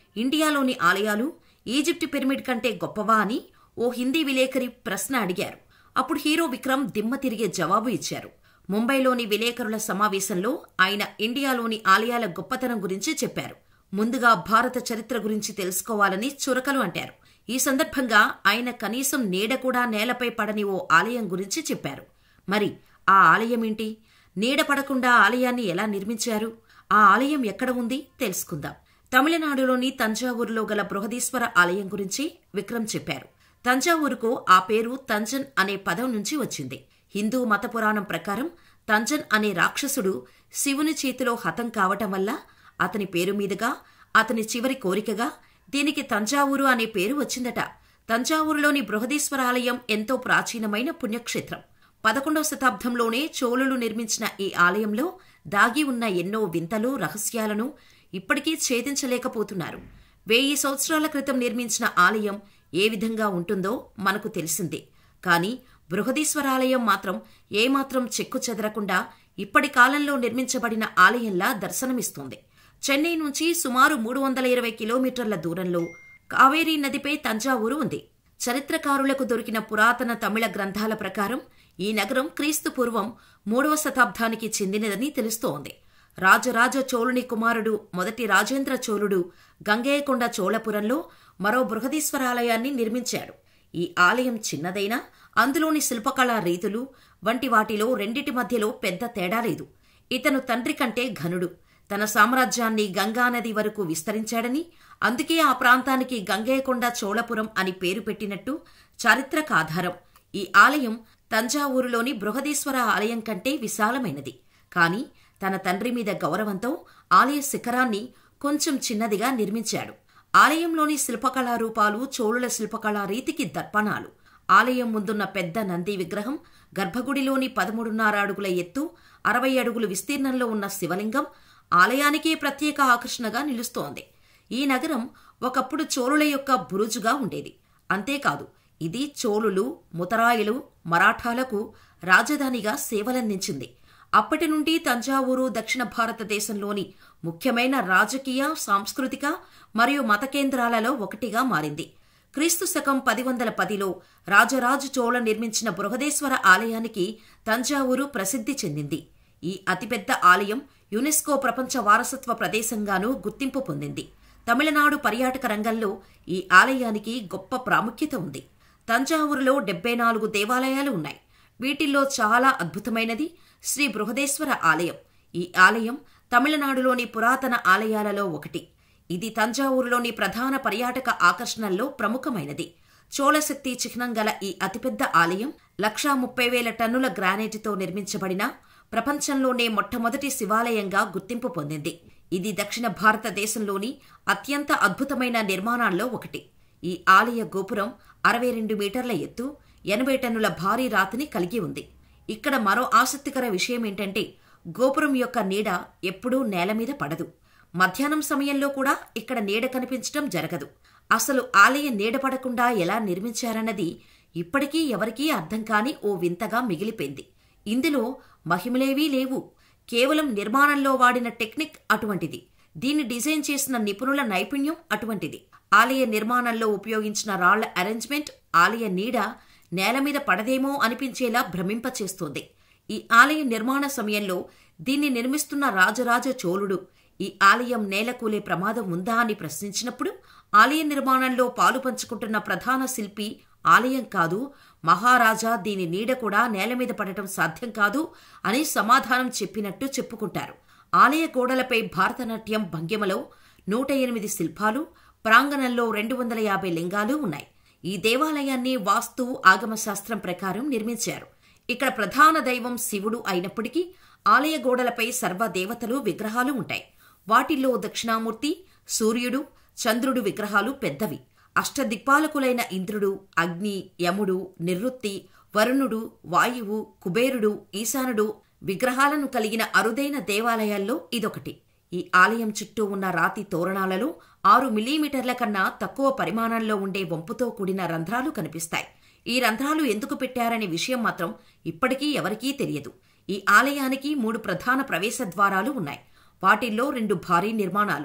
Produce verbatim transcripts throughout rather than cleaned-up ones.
ఇండియాలోని ఆలయాలు Egypt pyramid కంటే గొప్పవా అని ఓ హిందీ విలేకరి ప్రశ్న అడిగారు. అప్పుడు హీరో విక్రమ్ దిమ్మ తిరిగే జవాబు ఇచ్చారు. ముంబైలోని విలేకరుల సమావేశంలో ఆయన ఇండియాలోని ఆలయాల గొప్పతనం గురించి చెప్పారు. ముందుగా భారత చరిత్ర గురించి తెలుసుకోవాలని చురకలు అంటారు. ఈ సందర్భంగా ఆయన కనీసం నీడ కూడా నేలపై పడని ఓ ఆలయం గురించి చెప్పారు. మరి ఆ ఆలయమేంటి? నీడ పడకుండా ఆలయాన్ని ఎలా నిర్మించారు? ఆ ఆలయం ఎక్కడ ఉంది తెలుసుకుందాం. తమిళనాడులోని తంజావూరులో గల బృహదీశ్వర ఆలయం గురించి విక్రమ్ చెప్పారు. తంజావూరుకు ఆ పేరు తంజన్ అనే పదం నుంచి వచ్చింది. హిందూ మత పురాణం ప్రకారం తంజన్ అనే రాక్షసుడు శివుని చేతిలో హతం కావటం వల్ల అతని పేరు మీదుగా, అతని చివరి కోరికగా దీనికి తంజావూరు అనే పేరు వచ్చిందట. తంజావూరులోని బృహదీశ్వర ఆలయం ఎంతో ప్రాచీనమైన పుణ్యక్షేత్రం. పదకొండవ శతాబ్దంలోనే చోళులు నిర్మించిన ఈ ఆలయంలో దాగి ఉన్న ఎన్నో వింతలు, రహస్యాలను ఇప్పటికీ ఛేదించలేకపోతున్నారు. వెయ్యి సంవత్సరాల క్రితం నిర్మించిన ఆలయం ఏ విధంగా ఉంటుందో మనకు తెలిసిందే. కానీ బృహదీశ్వరాలయం మాత్రం ఏమాత్రం చెక్కు చెదరకుండా ఇప్పటి కాలంలో నిర్మించబడిన ఆలయంలా దర్శనమిస్తోంది. చెన్నై నుంచి సుమారు మూడు వందల ఇరవై కిలోమీటర్ల దూరంలో కావేరీ నదిపై తంజావూరు ఉంది. చరిత్రకారులకు దొరికిన పురాతన తమిళ గ్రంథాల ప్రకారం ఈ నగరం క్రీస్తు పూర్వం మూడవ శతాబ్దానికి చెందినదని తెలుస్తోంది. రాజరాజ చోళుని కుమారుడు మొదటి రాజేంద్ర చోళుడు గంగయ్యకొండ చోళపురంలో మరో బృహదీశ్వరాలయాన్ని నిర్మించాడు. ఈ ఆలయం చిన్నదైనా అందులోని శిల్పకళా రీతులు వంటి వాటిలో రెండిటి మధ్యలో పెద్ద తేడా లేదు. ఇతను తండ్రి కంటే ఘనుడు. తన సామ్రాజ్యాన్ని గంగానది వరకు విస్తరించాడని, అందుకే ఆ ప్రాంతానికి గంగయ్యకొండ చోళపురం అని పేరు పెట్టినట్టు చారిత్రక ఆధారం. ఈ ఆలయం తంజావూరులోని బృహదీశ్వర ఆలయం కంటే విశాలమైనది. కాని తన తండ్రి మీద గౌరవంతో ఆలయ శిఖరాన్ని కొంచెం చిన్నదిగా నిర్మించాడు. ఆలయంలోని శిల్పకళా రూపాలు చోళుల శిల్పకళా రీతికి దర్పణాలు. ఆలయం ముందున్న పెద్ద నంది విగ్రహం, గర్భగుడిలోని పదమూడున్నర అడుగుల ఎత్తు, అరవై అడుగులు విస్తీర్ణంలో ఉన్న శివలింగం ఆలయానికే ప్రత్యేక ఆకర్షణగా నిలుస్తోంది. ఈ నగరం ఒకప్పుడు చోళుల యొక్క బురుజుగా ఉండేది. అంతేకాదు, ఇది చోళులు, ముతరాయిలు, మరాఠాలకు రాజధానిగా సేవలందించింది. అప్పటి నుండి తంజావూరు దక్షిణ భారతదేశంలోని ముఖ్యమైన రాజకీయ, సాంస్కృతిక మరియు మత కేంద్రాలలో ఒకటిగా మారింది. క్రీస్తు శకం పది వందల పదిలో రాజరాజ చోళ నిర్మించిన బృహదేశ్వర ఆలయానికి తంజావూరు ప్రసిద్ధి చెందింది. ఈ అతిపెద్ద ఆలయం యునెస్కో ప్రపంచ వారసత్వ ప్రదేశంగానూ గుర్తింపు పొందింది. తమిళనాడు పర్యాటక రంగంలో ఈ ఆలయానికి గొప్ప ప్రాముఖ్యత ఉంది. తంజావూరులో డెబ్బై నాలుగు దేవాలయాలు ఉన్నాయి. వీటిల్లో చాలా అద్భుతమైనది శ్రీ బృహదేశ్వర ఆలయం. ఈ ఆలయం తమిళనాడులోని పురాతన ఆలయాలలో ఒకటి. ఇది తంజావూరులోని ప్రధాన పర్యాటక ఆకర్షణల్లో ప్రముఖమైనది. చోళశక్తి చిహ్నం గల ఈ అతిపెద్ద ఆలయం లక్షా ముప్పై వేల టన్నుల గ్రానైటుతో నిర్మించబడిన ప్రపంచంలోనే మొట్టమొదటి శివాలయంగా గుర్తింపు పొందింది. ఇది దక్షిణ భారతదేశంలోని అత్యంత అద్భుతమైన నిర్మాణాల్లో ఒకటి. ఈ ఆలయ గోపురం అరవై రెండు మీటర్ల ఎత్తు, ఎనభై టన్నుల భారీ రాతిని కలిగి ఉంది. ఇక్కడ మరో ఆసక్తికర విషయమేంటంటే గోపురం యొక్క నీడ ఎప్పుడూ నేలమీద పడదు. మధ్యాహ్నం సమయంలో కూడా ఇక్కడ నీడ కనిపించటం జరగదు. అసలు ఆలయం నీడ పడకుండా ఎలా నిర్మించారన్నది ఇప్పటికీ ఎవరికీ అర్థం కాని ఓ వింతగా మిగిలిపోయింది. ఇందులో మహిమలేవీ లేవు. కేవలం నిర్మాణంలో వాడిన టెక్నిక్ అటువంటిది. దీన్ని డిజైన్ చేసిన నిపుణుల నైపుణ్యం అటువంటిది. ఆలయ నిర్మాణంలో ఉపయోగించిన రాళ్ల అరేంజ్మెంట్ ఆలయ నీడ నేలమీద పడదేమో అనిపించేలా భ్రమింపచేస్తోంది. ఈ ఆలయ నిర్మాణ సమయంలో దీన్ని నిర్మిస్తున్న రాజరాజ చోళుడు ఈ ఆలయం నేలకూలే ప్రమాదం ఉందా అని ప్రశ్నించినప్పుడు ఆలయ నిర్మాణంలో పాలు పంచుకుంటున్న ప్రధాన శిల్పి ఆలయం కాదు, మహారాజా దీని నీడ కూడా నేలమీద పడటం సాధ్యం కాదు అని సమాధానం చెప్పినట్టు చెప్పుకుంటారు. ఆలయ గోడలపై భారతనాట్యం భంగిమలో నూట ఎనిమిది శిల్పాలు, ప్రాంగణంలో రెండు వందల యాభై లింగాలు ఉన్నాయి. ఈ దేవాలయాన్ని వాస్తు ఆగమశాస్త్రం ప్రకారం నిర్మించారు. ఇక్కడ ప్రధాన దైవం శివుడు అయినప్పటికీ ఆలయ గోడలపై సర్వదేవతలు విగ్రహాలు ఉంటాయి. వాటిల్లో దక్షిణామూర్తి, సూర్యుడు, చంద్రుడు విగ్రహాలు పెద్దవి. అష్టదిక్పాలకులైన ఇంద్రుడు, అగ్ని, యముడు, నివృత్తి, వరుణుడు, వాయువు, కుబేరుడు, ఈశానుడు విగ్రహాలను కలిగిన అరుదైన దేవాలయాల్లో ఇదొకటి. ఈ ఆలయం చుట్టూ ఉన్న రాతి తోరణాలలో ఆరు మిల్లీమీటర్ల కన్నా తక్కువ పరిమాణంలో ఉండే వంపుతో కూడిన రంధ్రాలు కనిపిస్తాయి. ఈ రంధ్రాలు ఎందుకు పెట్టారనే విషయం మాత్రం ఇప్పటికీ ఎవరికీ తెలియదు. ఈ ఆలయానికి మూడు ప్రధాన ప్రవేశ ద్వారాలు ఉన్నాయి. వాటిల్లో రెండు భారీ నిర్మాణాలు.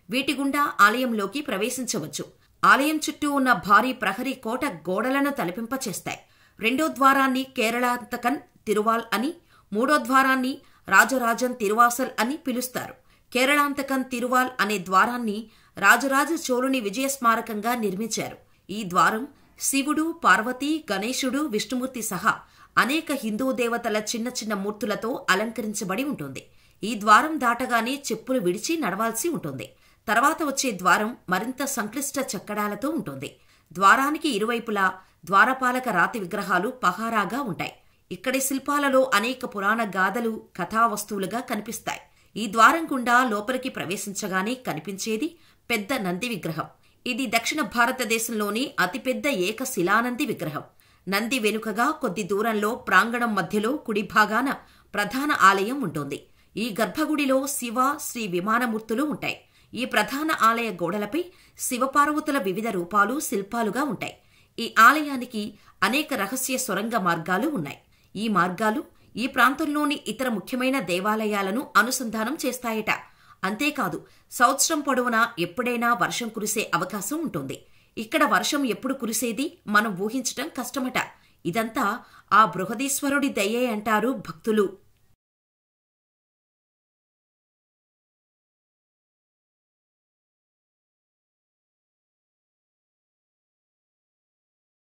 వీటి గుండా ఆలయంలోకి ప్రవేశించవచ్చు. ఆలయం చుట్టూ ఉన్న భారీ ప్రహరీ కోట గోడలను తలపింపచేస్తాయి. రెండో ద్వారాన్ని కేరళాంతకన్ తిరువాల్ అని, మూడో ద్వారాన్ని రాజరాజన్ తిరువాసల్ అని పిలుస్తారు. కేరళాంతకన్ తిరువాల్ అనే ద్వారాన్ని రాజరాజ చోళుని విజయ స్మారకంగా నిర్మించారు. ఈ ద్వారం శివుడు, పార్వతి, గణేశుడు, విష్ణుమూర్తి సహా అనేక హిందూ దేవతల చిన్న చిన్న మూర్తులతో అలంకరించబడి ఉంటుంది. ఈ ద్వారం దాటగానే చెప్పులు విడిచి నడవాల్సి ఉంటుంది. తర్వాత వచ్చే ద్వారం మరింత సంక్లిష్ట చెక్కడాలతో ఉంటుంది. ద్వారానికి ఇరువైపులా ద్వారపాలక రాతి విగ్రహాలు పహారాగా ఉంటాయి. ఇక్కడి శిల్పాలలో అనేక పురాణ గాథలు కథావస్తువులుగా కనిపిస్తాయి. ఈ ద్వారం గుండా లోపలికి ప్రవేశించగానే కనిపించేది పెద్ద నంది విగ్రహం. ఇది దక్షిణ భారతదేశంలోని అతిపెద్ద ఏక శిలానంది విగ్రహం. నంది వెనుకగా కొద్ది దూరంలో ప్రాంగణం మధ్యలో కుడి భాగాన ప్రధాన ఆలయం ఉంటుంది. ఈ గర్భగుడిలో శివ, శ్రీ విమానమూర్తులు ఉంటాయి. ఈ ప్రధాన ఆలయ గోడలపై శివపార్వతుల వివిధ రూపాలు శిల్పాలుగా ఉంటాయి. ఈ ఆలయానికి అనేక రహస్య సొరంగ మార్గాలు ఉన్నాయి. ఈ మార్గాలు ఈ ప్రాంతంలోని ఇతర ముఖ్యమైన దేవాలయాలను అనుసంధానం చేస్తాయట. అంతేకాదు, సంవత్సరం పొడవునా ఎప్పుడైనా వర్షం కురిసే అవకాశం ఉంటుంది. ఇక్కడ వర్షం ఎప్పుడు కురిసేది మనం ఊహించటం కష్టమట. ఇదంతా ఆ బృహదీశ్వరుడి దయే అంటారు భక్తులు.